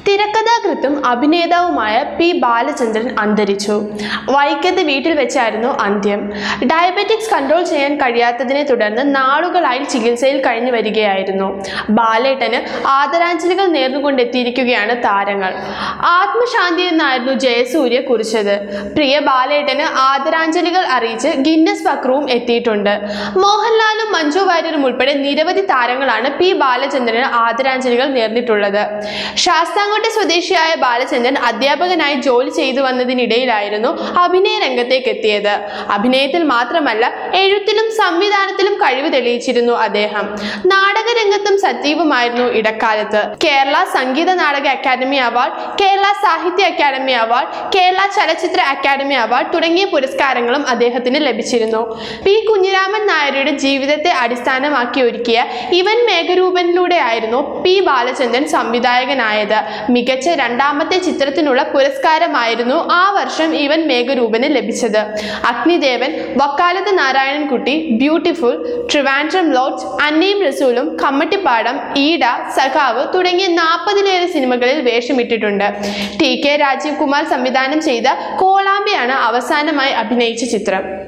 തിരക്കഥാകൃത്തും അഭിനേതാവുമായ P Balachandran അന്തരിച്ചു. വൈക്കത്തെ വീട്ടിൽ വെച്ചായിരുന്നു അന്ത്യം. ഡയബറ്റിക്സ് കൺട്രോൾ ചെയ്യാൻ കഴിയാത്തതിനെ തുടർന്ന് നാളുകളായി ചികിത്സയിൽ കഴിഞ്ഞു വരികയായിരുന്നു. ബാലേട്ടന് ആദരാഞ്ജലികൾ നേർന്നുകൊണ്ടെത്തിയിരിക്കുകയാണ് താരങ്ങൾ. ആത്മശാന്തി എന്നായിരുന്നു ജയസൂര്യ കുറിച്ചത്. പ്രിയ ബാലേട്ടന് ആദരാഞ്ജലികൾ അറിയിച്ച് ഗിന്നസ് പക്രവും എത്തിയിട്ടുണ്ട്. മോഹൻലാലും മഞ്ജു വാര്യരും ഉൾപ്പെടെ നിരവധി താരങ്ങളാണ് പി ബാലചന്ദ്രന് ആദരാഞ്ജലികൾ നേർന്നിട്ടുള്ളത്. ശാസ്താംകോട്ട സ്വദേശിയായ ബാലചന്ദ്രൻ അധ്യാപകനായി ജോലി ചെയ്തു വന്നതിനിടയിലായിരുന്നു അഭിനയ രംഗത്തേക്ക് എത്തിയത്. അഭിനയത്തിൽ മാത്രമല്ല, എഴുത്തിലും സംവിധാനത്തിലും കഴിവ് തെളിയിച്ചിരുന്നു അദ്ദേഹം. നാടകരംഗത്തും സജീവമായിരുന്നു ഇടക്കാലത്ത്. കേരള സംഗീത നാടക അക്കാദമി അവാർഡ്, കേരള സാഹിത്യ അക്കാദമി അവാർഡ്, കേരള ചലച്ചിത്ര അക്കാദമി അവാർഡ് തുടങ്ങിയ പുരസ്കാരങ്ങളും അദ്ദേഹത്തിന് ലഭിച്ചിരുന്നു. പി കുഞ്ഞിരാമൻ നായരുടെ ജീവിതത്തെ അടിസ്ഥാനമാക്കി ഒരുക്കിയ ഇവൻ മേഘരൂപനിലൂടെയായിരുന്നു പി ബാലചന്ദ്രൻ സംവിധായകനായത്. മികച്ച രണ്ടാമത്തെ ചിത്രത്തിനുള്ള പുരസ്കാരമായിരുന്നു ആ വർഷം ഇവൻ മേഘരൂപന് ലഭിച്ചത്. അഗ്നിദേവൻ, വക്കാലത്ത് നാരായണൻകുട്ടി, ബ്യൂട്ടിഫുൾ, ട്രിവാൻഡ്രം ലോഡ്ജ്, അന്നയും റസൂലും, കമ്മട്ടിപ്പാടം, ഈട, സഖാവ് തുടങ്ങിയ 40-ലേറെ സിനിമകളിൽ വേഷമിട്ടിട്ടുണ്ട്. TK രാജീവ് കുമാർ സംവിധാനം ചെയ്ത കോളാമ്പിയാണ് അവസാനമായി അഭിനയിച്ച ചിത്രം.